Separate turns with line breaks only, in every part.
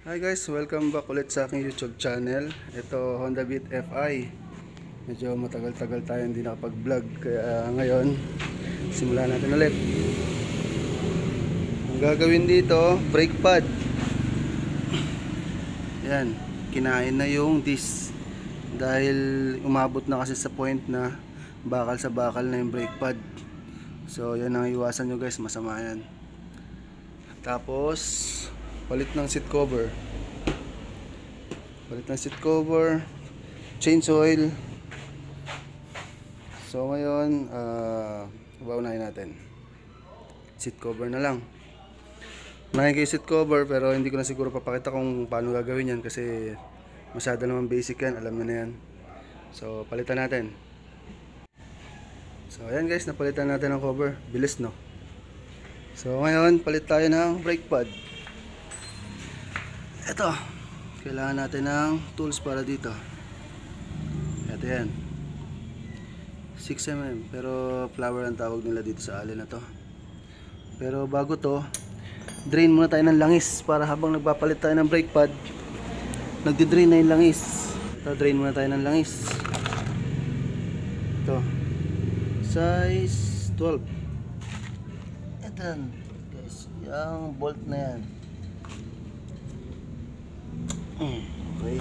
Hi guys, welcome back ulit sa aking YouTube channel. Ito Honda Beat Fi. Medyo matagal-tagal tayo hindi nakapag-vlog, kaya ngayon simulan natin ulit. Ang gagawin dito, brake pad. Yan, kinain na yung disc dahil umabot na kasi sa point na bakal sa bakal na yung brake pad. So yan ang iwasan nyo guys, masama yan. Tapos palit ng seat cover, change oil. So ngayon paunahin natin seat cover na lang. Unahin ko yung seat cover, pero hindi ko na siguro papakita kung paano gagawin yan kasi masyado naman basic yan, alam nyo na yan. So palitan natin. So ayan guys, napalitan natin ang cover. Bilis no. So ngayon palit tayo ng brake pad. Ito, kailangan natin ng tools para dito. Ito yan, 6mm, pero flower ang tawag nila dito sa alin na to. Pero bago to, drain muna tayo ng langis para habang nagpapalit tayo ng brake pad, nagdi-drain na yung langis. Ito, drain muna tayo ng langis. Ito, size 12. Ito guys, yung bolt na yan. Okay,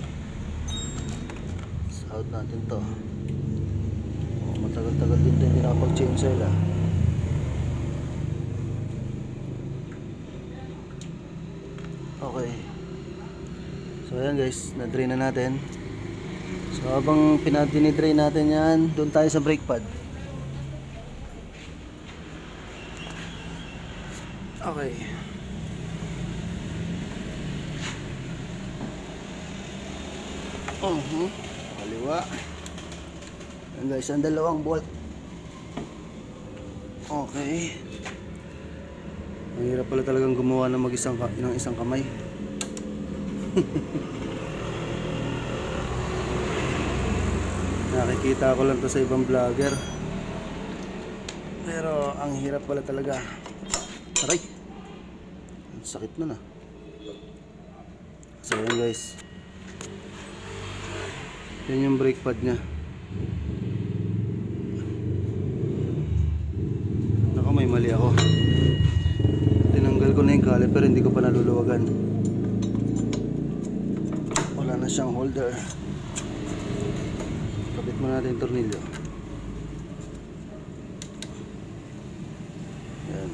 out natin to. Matagal-tagal din hindi nakapag-change oil . Okay, so ayan guys, na-drain na natin. So habang pinadinidrain natin yan, doon tayo sa brake pad. Okay, kaliwa. Ayan guys, ang dalawang bolt. Okay, ang hirap pala talagang gumawa ng isang kamay. Nakikita ko lang to sa ibang vlogger, pero ang hirap pala talaga. Aray, ang sakit nun . So ayan guys, yan yung brake pad nya. Naku, may mali ako. Tinanggal ko na yung caliper, hindi ko pa naluluwagan. Wala na siyang holder. Kabit mo natin yung tornilyo. Yan.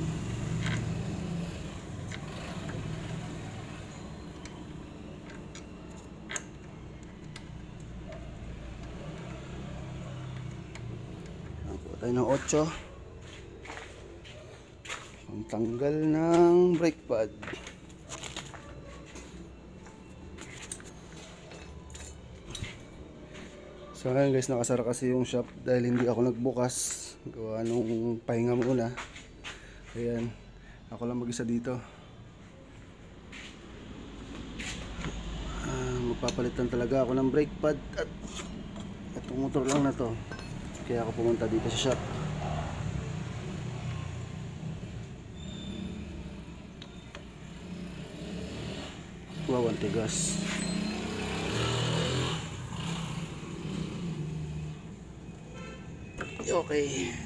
Tayo ng 8 ang tanggal ng brake pad. So ngayon guys, nakasara kasi yung shop dahil hindi ako nagbukas, gawa nung pahinga muna. Ayan, ako lang mag-isa dito. Magpapalitan talaga ako ng brake pad at itong motor lang na to, kaya ako pumunta dito sa shop. Wow, ang tigas. Okay.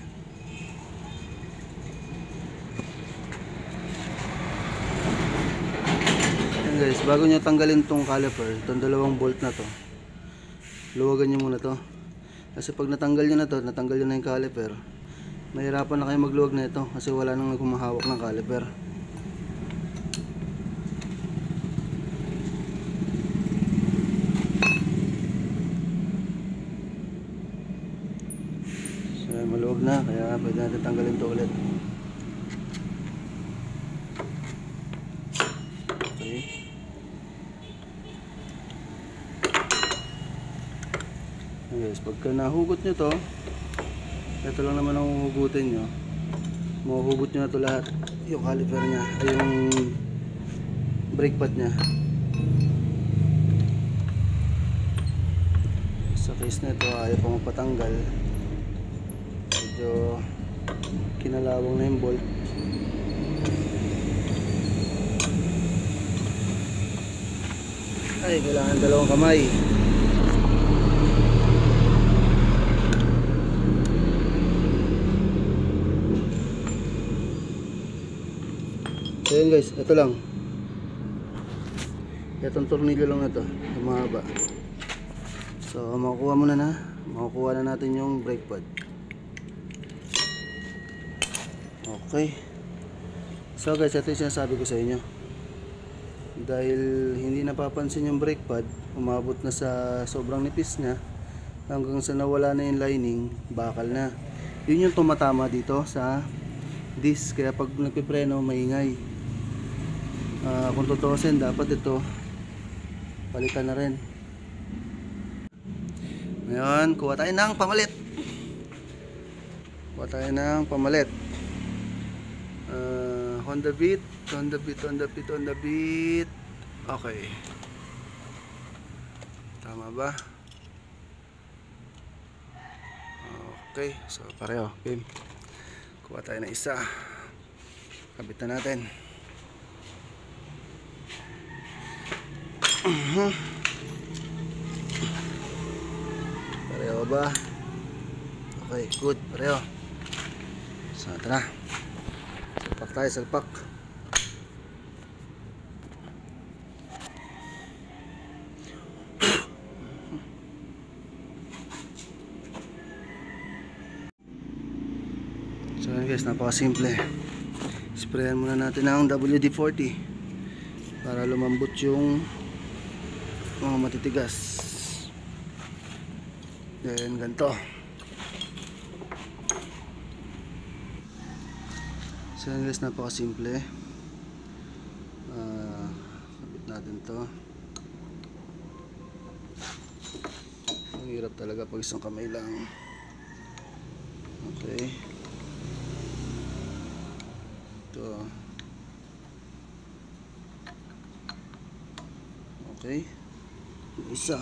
Ayan guys, bago nyo tanggalin tong caliper, itong dalawang bolt na to, luwagan nyo muna to. Kasi pag natanggal nyo na to, natanggal nyo na yung caliper, mahirapan na kayo magluwag na ito kasi wala nang kumahawak ng caliper. So maluwag na, kaya pwede natin tanggalin to ulit. Okay. Guys, pagka nahugot nyo to, ito lang naman ang huhugutin nyo. Mahuhugot nyo na to lahat, yung caliper nya, ay yung brake pad nya. Sa case na ito, ayaw pa magpatanggal, medyo kinalawang na yung bolt. Ay, kailangan dalawang kamay. So yun guys, ito lang. Itong tornilyo lang na to, yung mahaba. So makukuha na natin yung brake pad. Okay. So guys, ito yung sinasabi ko sa inyo. Dahil hindi napapansin yung brake pad, umabot na sa sobrang nipis niya, hanggang sa nawala na yung lining, bakal na. Yun yung tumatama dito sa disc, kaya pag nagpipreno maingay. Kung tutuusin, dapat ito palitan na rin. Ngayon, kuha tayo ng pamalit. Honda Beat. Okay. Tama ba? Okay, so pareho. Okay. Kuha tayo ng isa. Kabit na natin. Pareho ba? Okay, good. Pareho. So, ito na. Salpak tayo, salpak. So yun guys, napakasimple. Sprayan muna natin ang WD-40 para lumambot yung mga matitigas. Then ganito. So yun guys, napakasimple. Kapit natin to. Ang hirap talaga pag isang kamay lang. Okay. Ito. Okay. Isa.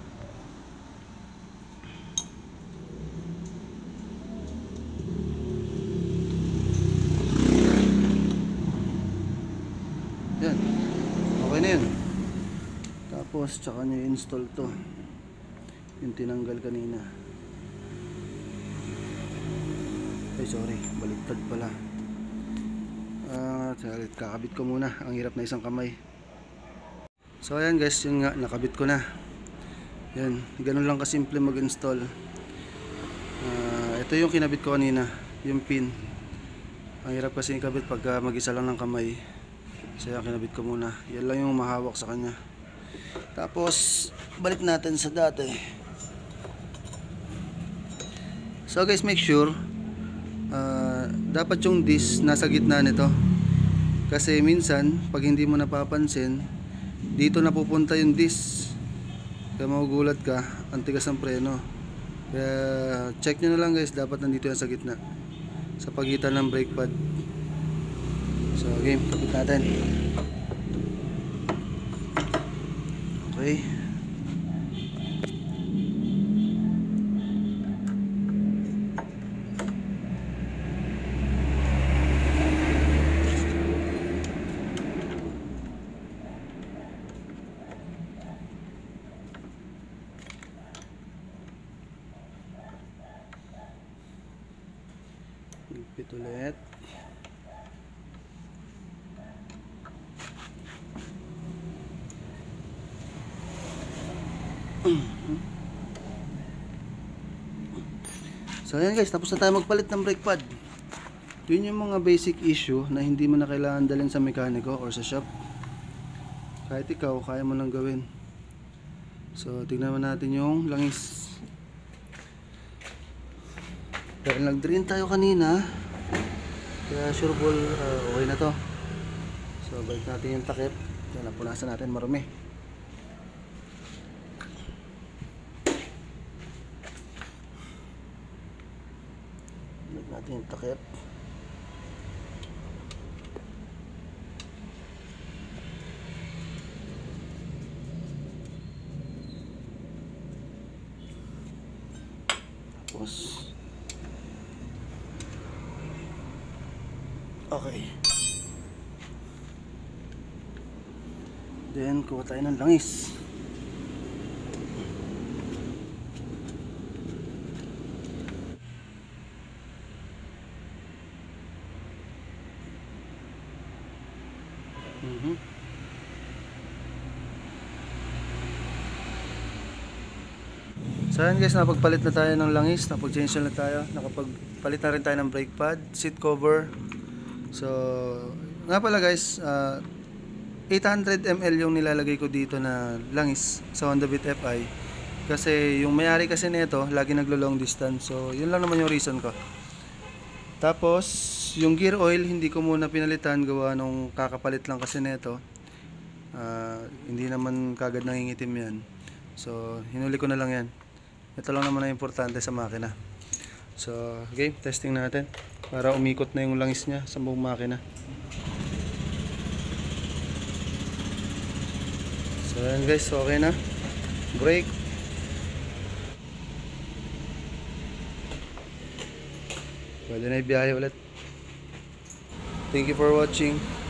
Yan. Okay na yun. Tapos tsaka nyo install to. Yung tinanggal kanina. Ay sorry, baliktad pala. Kakabit ko muna. Ang hirap na isang kamay. So ayan guys, yun nga, nakabit ko na. Yan, ganun lang kasimple mag-install. Ito yung kinabit ko kanina, yung pin. Ang hirap kasi ikabit pag mag-isa lang ng kamay. So yan, kinabit ko muna. Yan lang yung mahawak sa kanya. Tapos balik natin sa dati. So guys, make sure dapat yung disc nasa gitna nito. Kasi minsan pag hindi mo napapansin, dito napupunta yung disc. Kaya magugulat ka, ang tigas ng preno. Kaya check nyo na lang guys, dapat nandito yan sa gitna, sa pagitan ng brake pad. So game, kapit natin. Okay. Higpit ulit. So ayan guys, tapos na tayo magpalit ng brake pad. Yun yung mga basic issue na hindi mo na kailangan dalhin sa mekaniko or sa shop. Kahit ikaw, kaya mo nang gawin. So tignan natin yung langis. Dahil nag-drain tayo kanina, kaya sure ball okay na to. So balik natin yung takip. Yan, napunasan natin marumi. Balik natin yung takip. Tapos okay. Then kuha tayo ng langis. So ayan guys, napagpalit na tayo ng langis, napag-change na tayo, nakapagpalit na rin tayo ng brake pad, seat cover. So nga pala guys, 800 ml yung nilalagay ko dito na langis sa Honda Beat FI. Kasi yung may-ari kasi nito, lagi naglo-long distance. So yun lang naman yung reason ko. Tapos yung gear oil, hindi ko muna pinalitan, gawa nung kakapalit lang kasi nito. Hindi naman kagad nangingitim yan. So hinuli ko na lang yan. Ito lang naman ang importante sa makina. So okay, testing natin para umikot na yung langis niya sa buong makina. So ayan guys, okay na. Brake. Pwede na ibiyahe ulit. Thank you for watching.